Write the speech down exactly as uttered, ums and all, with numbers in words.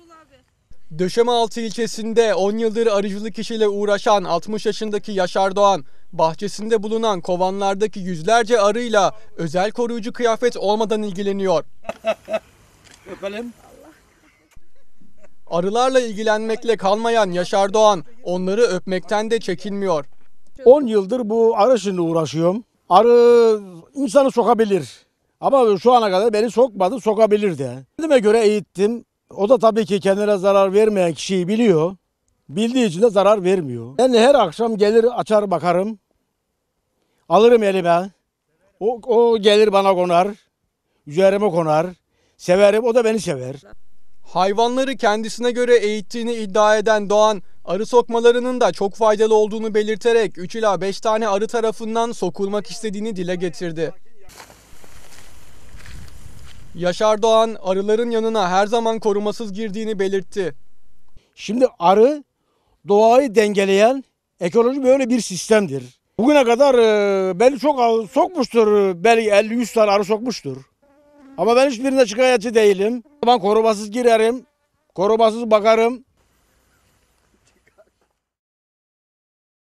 Döşemealtı ilçesinde on yıldır arıcılık işiyle uğraşan altmış yaşındaki Yaşar Doğan, bahçesinde bulunan kovanlardaki yüzlerce arıyla özel koruyucu kıyafet olmadan ilgileniyor. Öpelim. Arılarla ilgilenmekle kalmayan Yaşar Doğan, onları öpmekten de çekinmiyor. on yıldır bu arı işinle uğraşıyorum. Arı insanı sokabilir. Ama şu ana kadar beni sokmadı, sokabilir de. Kendime göre eğittim. O da tabii ki kendine zarar vermeyen kişiyi biliyor. Bildiği için de zarar vermiyor. Ben her akşam gelir açar bakarım. Alırım elime. O, o gelir bana konar. Üzerime konar. Severim, o da beni sever. Hayvanları kendisine göre eğittiğini iddia eden Doğan, arı sokmalarının da çok faydalı olduğunu belirterek üç ila beş tane arı tarafından sokulmak istediğini dile getirdi. Yaşar Doğan, arıların yanına her zaman korumasız girdiğini belirtti. Şimdi arı doğayı dengeleyen ekoloji böyle bir sistemdir. Bugüne kadar e, beni çok sokmuştur. Belki elli yüz tane arı sokmuştur. Ama ben hiçbirine şikayetçi değilim. Ben korumasız girerim, korumasız bakarım.